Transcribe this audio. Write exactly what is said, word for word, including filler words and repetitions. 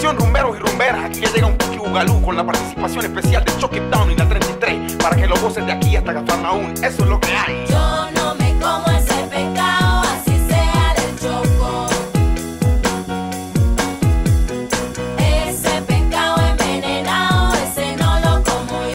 Atención rumberos y rumberas, aquí ya llega un Puki Bugalú con la participación especial de Chuck It Down y la treinta y tres para que lo gocen de aquí hasta Cafarnaún. Eso es lo que hay. Yo no me